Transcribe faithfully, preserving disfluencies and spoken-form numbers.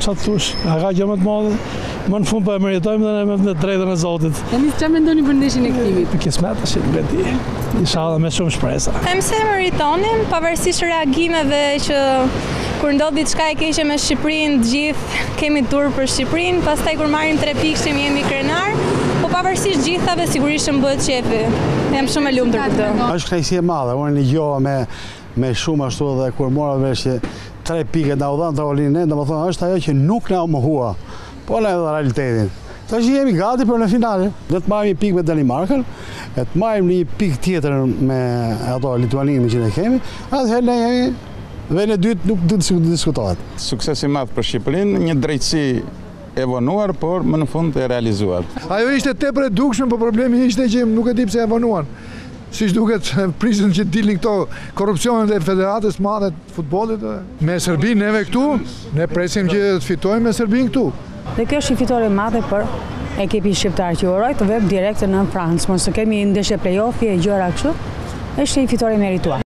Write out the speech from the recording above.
sa të thush, a ka gjë më të madhe, më në fund po e meritojmë dhe me të drejtën e Zotit. Tani çfarë mendoni për ndeshjen e kthimit? Kismet tash nuk e di. Inshallah me shumë shpresa. Them se meritonin, pavarësisht reagimeve që kur ndodh diçka e keqe me Shqipërinë, të gjithë kemi tur për Shqipërinë, pastaj kur marrim tre pikë jemi krenar, po pavarësisht gjithave sigurisht më bëhet qefi. Jam shumë e lumtur për këtë. Është kënaqësi e madhe, unë dëgjova me me shumë ashtu dhe kur mora vesh që tre pikë na u dhan Trolinë, domethënë është ajo që nuk na mohua, po në realitetin. Tash jemi gati për në finale. Do të marrim një pikë me Danimarkën, e të marrim një pikë tjetër me ato Lituaninë që ne kemi, atëherë ne jemi vend e dytë nuk do të diskutohet. Sukses i madh për Shqipërinë, një drejtësi e vonuar, por më në fund e realizuar. Ajo ishte tepër e dukshme, por problemi ishte që nuk e di pse e vonuan. Siç duket, prisën që dilnin këto korrupsionet e federatës madhe të futbollit. Me Serbinë neve këtu, ne presim që të fitojmë me Serbinë këtu. Dhe kjo është një fitore e madhe për ekipin shqiptar që uroj të vep direkt në Francë, mos të kemi ndeshje play-offi e gjëra kështu. Është një fitore e merituar.